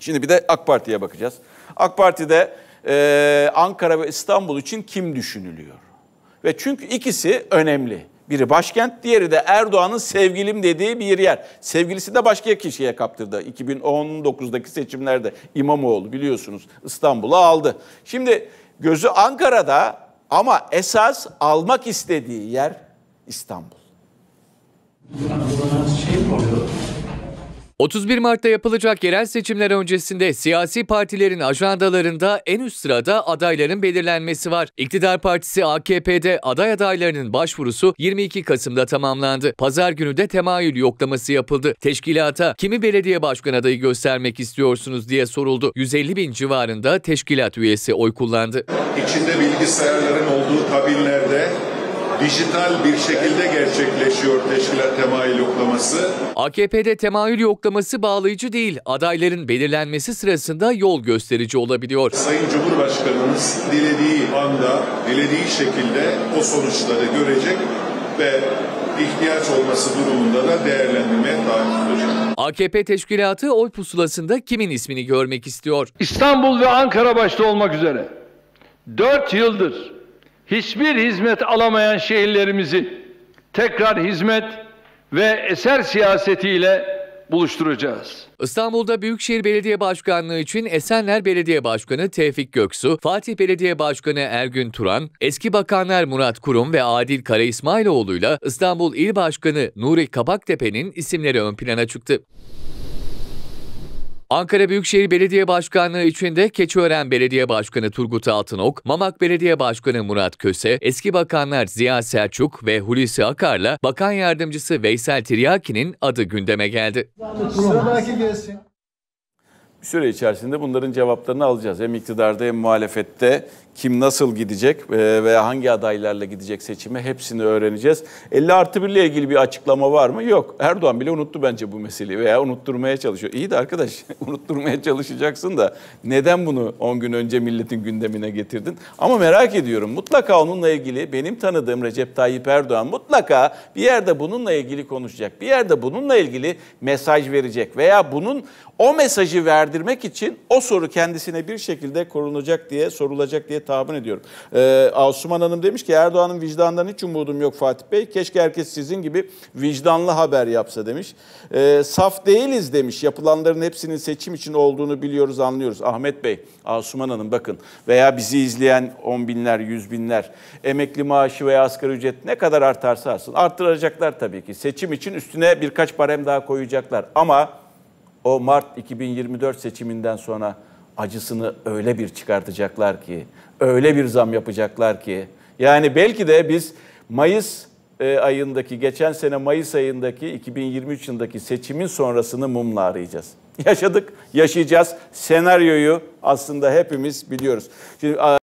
Şimdi bir de AK Parti'ye bakacağız. AK Parti'de Ankara ve İstanbul için kim düşünülüyor? Ve çünkü ikisi önemli. Biri başkent, diğeri de Erdoğan'ın sevgilim dediği bir yer. Sevgilisi de başka kişiye kaptırdı. 2019'daki seçimlerde İmamoğlu biliyorsunuz İstanbul'u aldı. Şimdi gözü Ankara'da ama esas almak istediği yer İstanbul. 31 Mart'ta yapılacak yerel seçimler öncesinde siyasi partilerin ajandalarında en üst sırada adayların belirlenmesi var. İktidar Partisi AKP'de aday adaylarının başvurusu 22 Kasım'da tamamlandı. Pazar günü de temayül yoklaması yapıldı. Teşkilata kimi belediye başkan adayı göstermek istiyorsunuz diye soruldu. 150 bin civarında teşkilat üyesi oy kullandı. İçinde bilgisayarların olduğu kabinlerde dijital bir şekilde gerçekleşiyor teşkilat temayül yoklaması. AKP'de temayül yoklaması bağlayıcı değil, adayların belirlenmesi sırasında yol gösterici olabiliyor. Sayın Cumhurbaşkanımız dilediği anda, dilediği şekilde o sonuçları görecek ve ihtiyaç olması durumunda da değerlendirmeye taahhüt olacak. AKP teşkilatı oy pusulasında kimin ismini görmek istiyor? İstanbul ve Ankara başta olmak üzere 4 yıldır hiçbir hizmet alamayan şehirlerimizi tekrar hizmet ve eser siyasetiyle buluşturacağız. İstanbul'da Büyükşehir Belediye Başkanlığı için Esenler Belediye Başkanı Tevfik Göksu, Fatih Belediye Başkanı Ergün Turan, eski bakanlar Murat Kurum ve Adil Karaismailoğlu'yla İstanbul İl Başkanı Nuri Kabaktepe'nin isimleri ön plana çıktı. Ankara Büyükşehir Belediye Başkanlığı için de Keçiören Belediye Başkanı Turgut Altınok, Mamak Belediye Başkanı Murat Köse, eski bakanlar Ziya Selçuk ve Hulusi Akar'la Bakan Yardımcısı Veysel Tiryaki'nin adı gündeme geldi. Bir süre içerisinde bunların cevaplarını alacağız. Hem iktidarda hem muhalefette kim nasıl gidecek veya hangi adaylarla gidecek seçime hepsini öğreneceğiz. 50+1 ile ilgili bir açıklama var mı? Yok. Erdoğan bile unuttu bence bu meseleyi veya unutturmaya çalışıyor. İyi de arkadaş unutturmaya çalışacaksın da neden bunu 10 gün önce milletin gündemine getirdin? Ama merak ediyorum, mutlaka onunla ilgili benim tanıdığım Recep Tayyip Erdoğan mutlaka bir yerde bununla ilgili konuşacak. Bir yerde bununla ilgili mesaj verecek veya o mesajı verdirmek için o soru kendisine bir şekilde sorulacak diye tahmin ediyorum. Asuman Hanım demiş ki Erdoğan'ın vicdanından hiç umudum yok Fatih Bey. Keşke herkes sizin gibi vicdanlı haber yapsa demiş. Saf değiliz demiş. Yapılanların hepsinin seçim için olduğunu biliyoruz, anlıyoruz. Ahmet Bey, Asuman Hanım bakın veya bizi izleyen 10 binler, 100 binler emekli maaşı veya asgari ücret ne kadar artarsa artsın. Arttıracaklar tabii ki. Seçim için üstüne birkaç barem daha koyacaklar. Ama o Mart 2024 seçiminden sonra acısını öyle bir çıkartacaklar ki, öyle bir zam yapacaklar ki. Yani belki de biz geçen sene Mayıs ayındaki 2023 yılındaki seçimin sonrasını mumla arayacağız. Yaşadık, yaşayacağız. Senaryoyu aslında hepimiz biliyoruz. Şimdi